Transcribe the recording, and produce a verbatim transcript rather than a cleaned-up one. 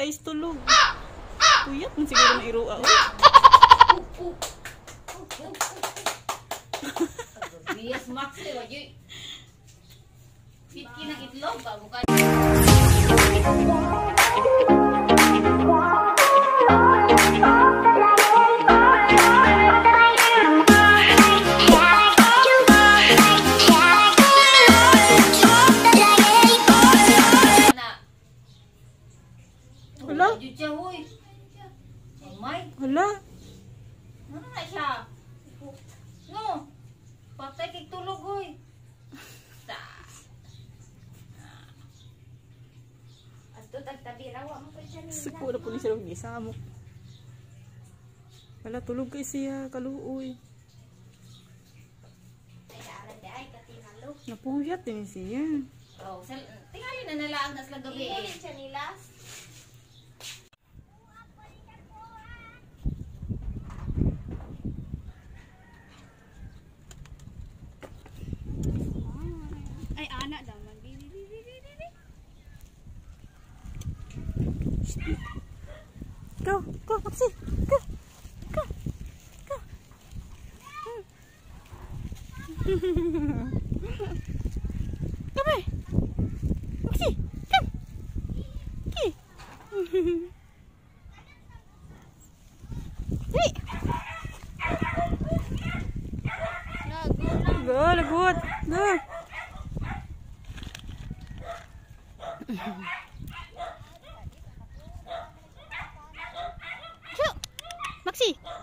is tulog. Puyat man siguro na iruwa. Bias max eh, wajy. Pitki ng itlog ba mukha. Hala? Hala? Ano na siya? No. Patay kay tulog hoy. Ato tagtabi rawa mo pa siya nila. Siguro po ni siya gisamok. Wala tulog kay siya kaluoy. Ay ara di ay katinalo. Napuyat din siya. Oh, tingali na nalaang nas lang gabi eh. Siya nila. Ay, anak daw. Go, go, Maxi. Go. Go. Go. Come here. Maxi, come. Okay. Hey. Go, lagot. Go. Maxi.